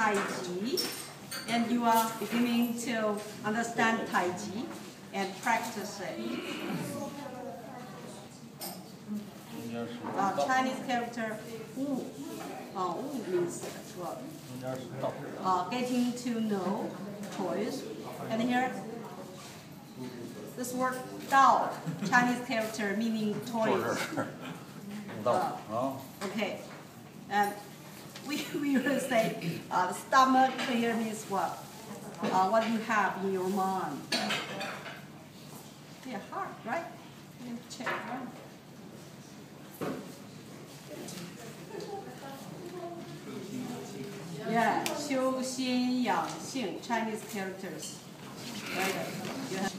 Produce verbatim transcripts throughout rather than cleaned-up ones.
Tai Chi, and you are beginning to understand Tai Chi and practice it. Uh, Chinese character Wu. Uh, Wu means what? Uh, getting to know toys. And here, this word Dao, Chinese character meaning toys. Uh, okay. And we, we will say uh, the stomach here means what? Uh, what you have in your mind. Yeah, heart, right? You check, right? Yeah, 修心养性 Chinese characters. Right. You have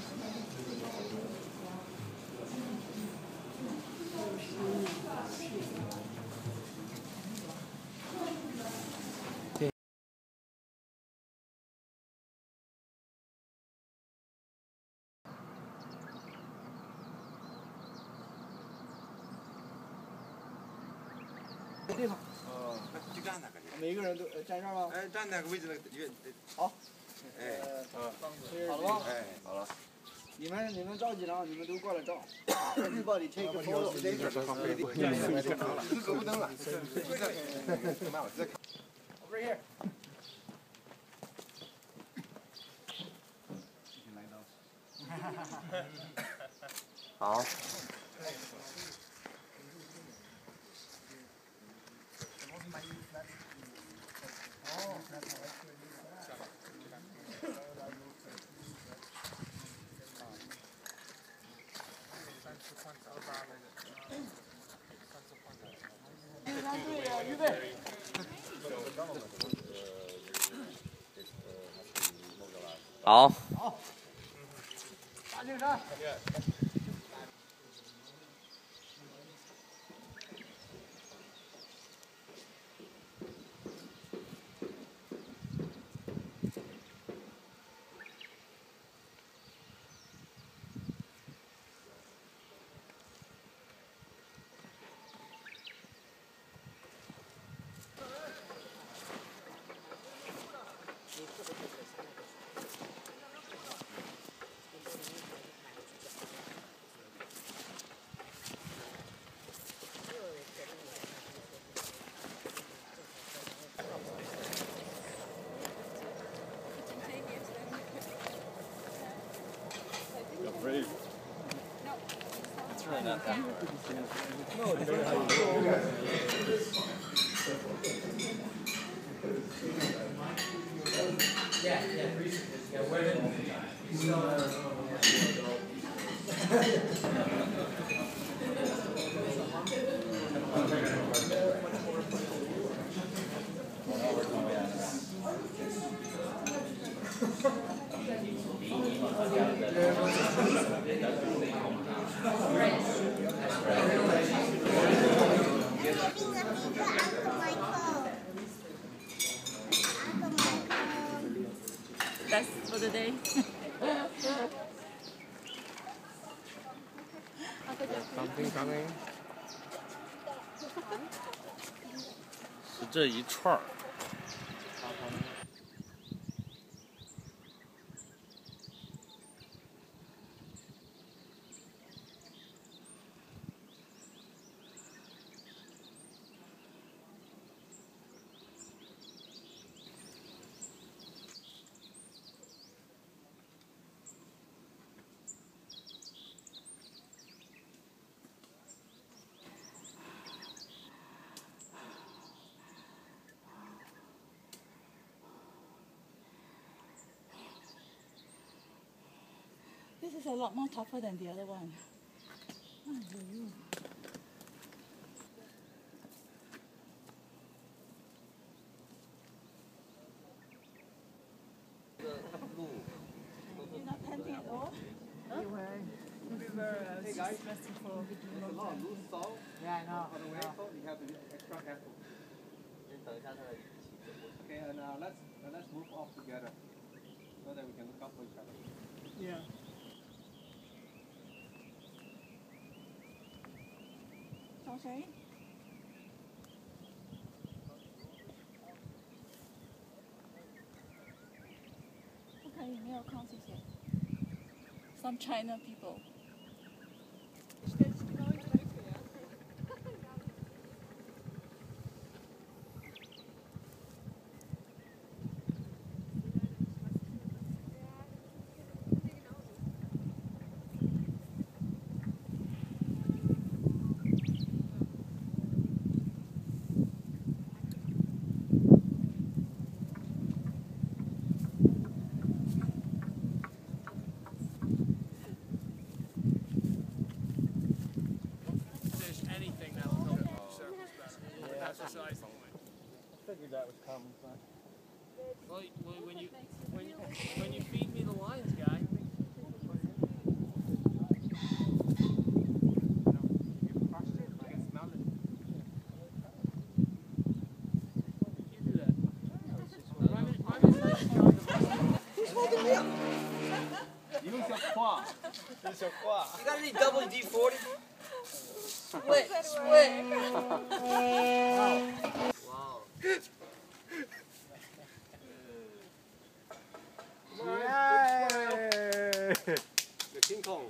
地方。 哦，就站那个地方。 每个人都站这儿吗？ 哎，站那个位置那个越。 好。 哎。 好了吗？ 哎，好了。 你们你们照几张？你们都过来照。Everybody take a photo. 这个是放飞的。这样也太长了，这走不登了。 Over here. 好。 预备。 好。 好。大劲上。 Brave. It's really not that hard. Yeah, yeah, recently. Yeah, where did you still That's for the day. Something coming. 是这一串儿。 This is a lot more tougher than the other one. You're not panting at all? Huh? We were uh, hey guys, resting for a long time. Loose salt. Yeah, I know. On the way, so you have to be extra careful. Okay, and uh, let's uh, let's move off together so that we can look out for each other. Yeah. Okay. Some China people. Anything that will help the surface better. That's the size point. I figured that was coming, but well, well, when you when you when you feed me the lines, guy. You do that. Who's holding me up? Use your claw. Use your claw. You got any double D forty? Split, split. Wow. Yay! The King Kong.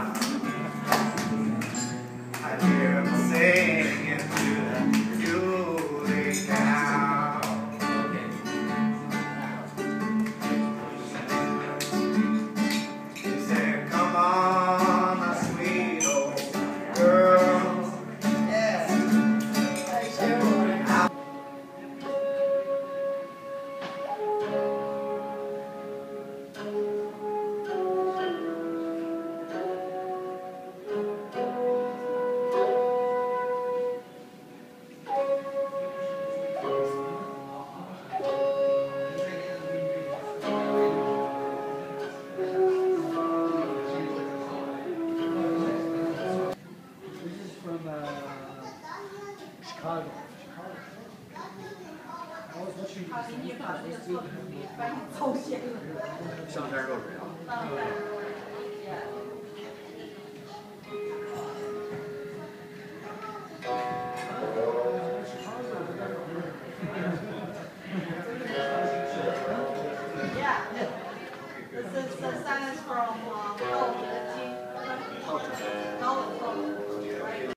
I hear them singing to the Julie cow. They say, come on, my sweet old girl. Yeah. From uh, Chicago. I was watching this. 上天肉水啊。 Yeah. This is the science from uh, Tao Te right?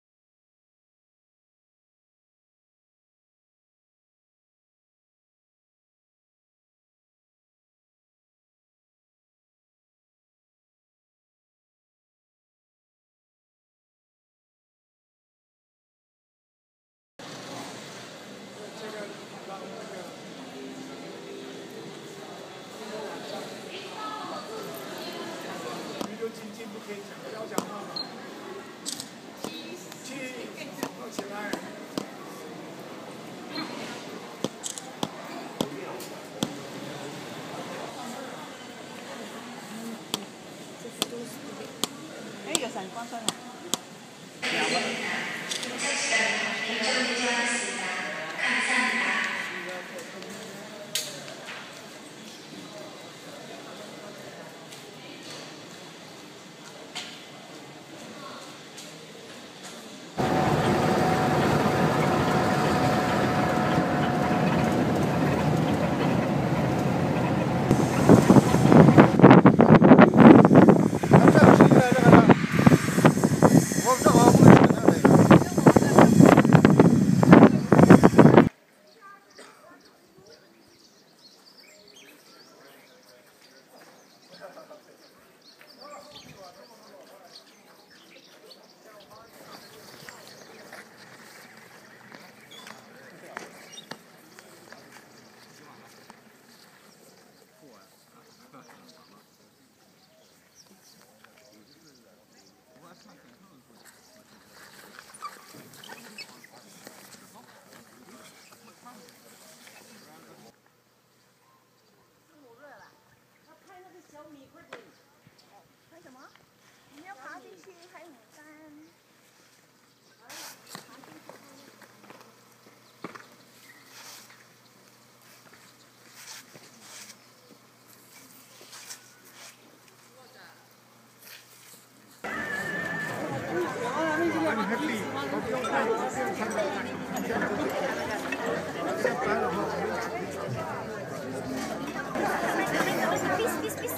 Peace, peace, peace.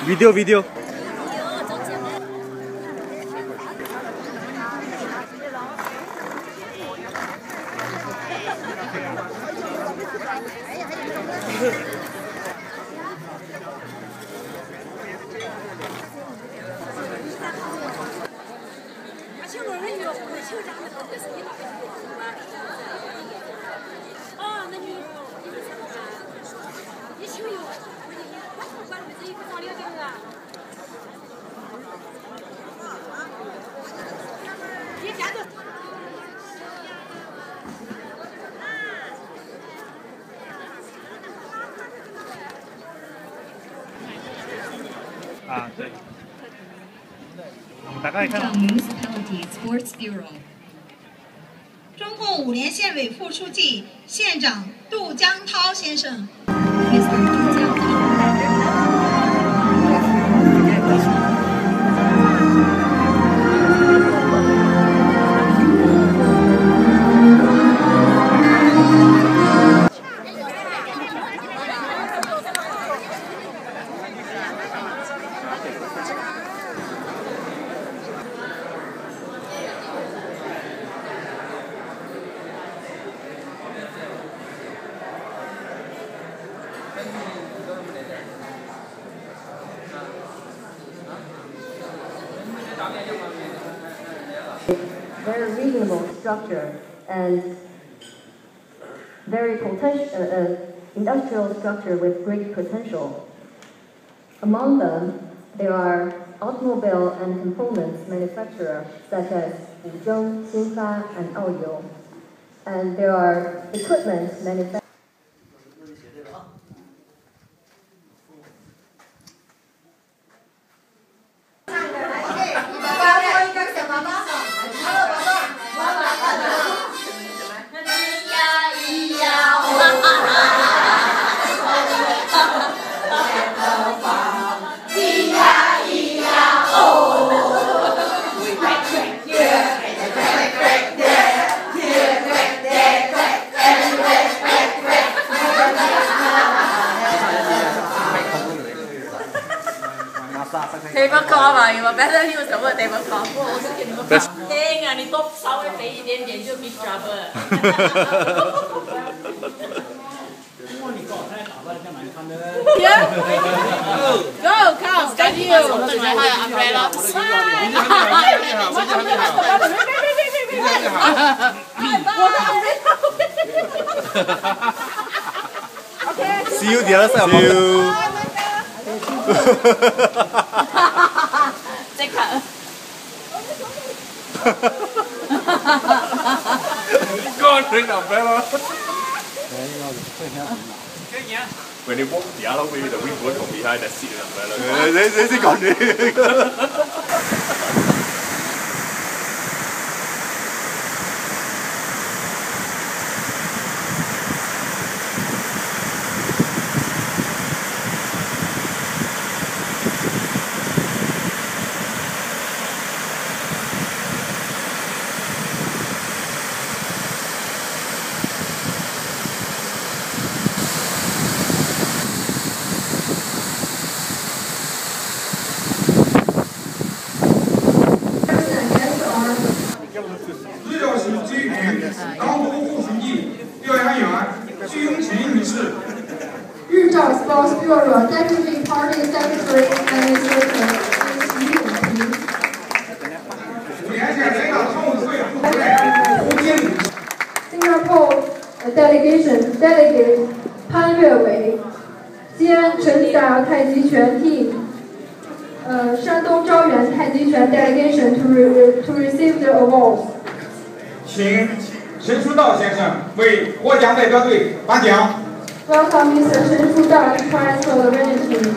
video video。啊，对。大概看。 Sports Bureau。中共五连县委副书记、县长杜江涛先生。 Very reasonable structure and very potential uh, uh, industrial structure with great potential. Among them, there are automobile and components manufacturers such as Wuzhou, Xinfa, and Aoyou, and there are equipment manufacturers. 听不歌嘛，有吗 ？Better News 什么听不歌？听啊，你多稍微肥一点点就 Big Trouble。 哇，你搞太打扮像难看的。 Go, come, got you。对面还有 umbrella。 See you the other side. See you. 即刻。 Con drink umbrella. When they walk the other way, the wind blows from behind the seat and umbrella. 你你先講你。 日照时基于港府副书记、调研员鞠永勤女士。 日照 Sports Bureau Deputy Party Secretary Administrator 徐永平。 五连县人大常委会副主任吴金。 Singapore Delegation Delegate 潘越伟。西安陈霞太极拳 Team。呃，山东招远太极拳 Delegation to re to receive the awards。 请陈书道先生为获奖代表队颁奖。 Welcome Mister 陈书道 to prize for the winning team.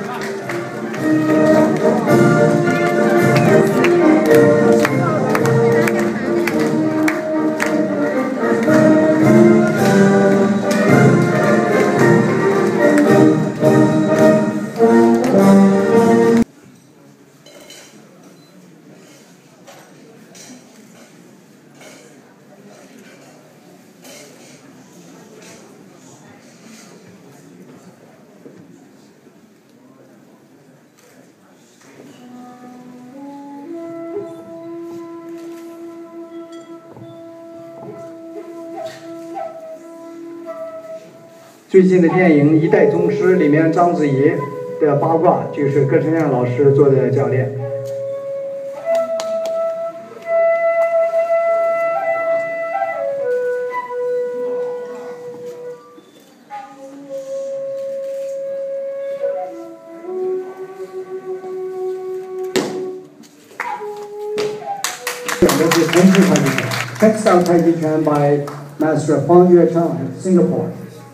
最近的电影《一代宗师》里面章子怡的八卦就是葛晨亮老师做的教练。This is Textile Tai Chi Chuan. Textile Tai Chi Chuan by Master Huang Yuechang, Singapore.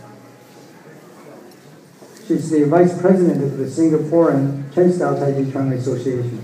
She's the Vice President of the Singaporean Textile Tai Chi Chuan Association.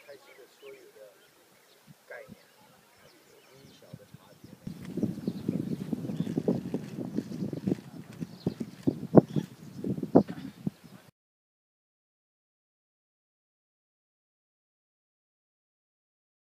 开心的所有的。